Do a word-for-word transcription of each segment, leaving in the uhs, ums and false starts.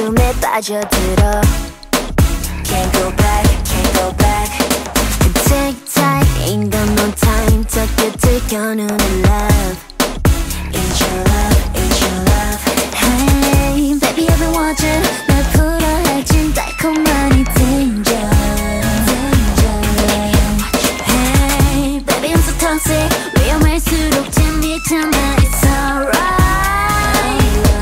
숨에 빠져들어. Can't go back, can't go back. Take time, ain't got no time. 저 끝을 겨누는 love. Ain't your love, ain't your love. Hey, baby I've been watching. 날 풀어 할진 달콤한 이 danger, danger. Hey, baby I'm so toxic. 위험할수록 재밌잖아. It's alright.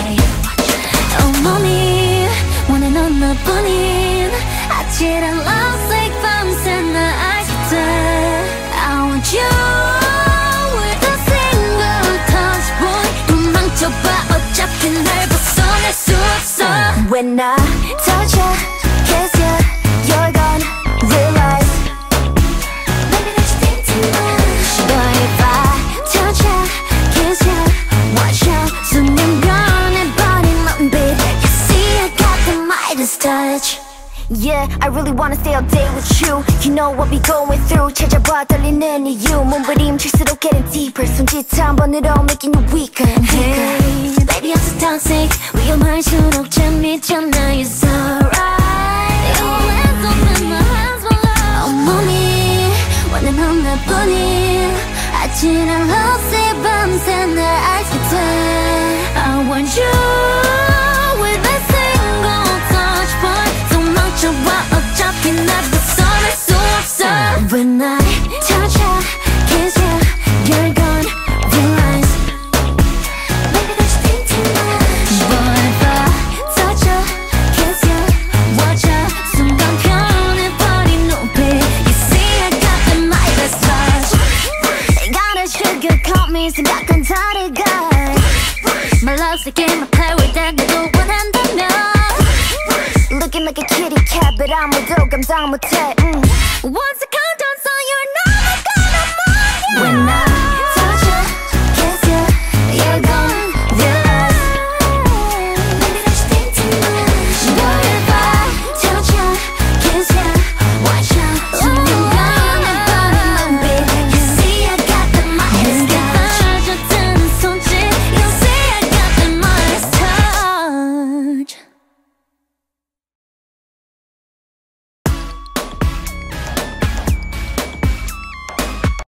온몸이 원해는 너뿐인 아찔한 love sick 밤새 날 알게 돼. I want you with a single touch boy. 도망쳐봐 어차피 날 벗어날 수 없어. When I touch ya, kiss ya, you're gonna realize maybe that you think too much. But if I touch ya, kiss ya, watch ya, 순간 변해버린 my babe. You see I got the Midas touch. Yeah, I really wanna stay all day with you. You know what we going through. 찾아봐 떨리는 이유. 몸부림칠수록 getting deeper. 손짓 한 번으로 making you weaker and weaker. Hey, baby I'm so toxic. 위험할수록 재밌잖아. It's alright. Your hands on me, my hands on love. 온몸이 원하는 나뿐인 아찔한 love 밤새 날 알게 돼. I want you with a single touch boy. 어차피 날 벗어날 수 없어. When I touch ya, kiss ya, you're gonna realize maybe that you think too much. But if I touch ya, kiss ya, watch ya, 순간 변해버린 눈빛. You see I got the Midas touch. Gotta sugarcoat me 생각은 다르가. My love's a game I play with that 나도 원한다면. Looking like a kitty cat, but 아무도 감당 못해. mm. Once I count down, so you're never gonna mind. When I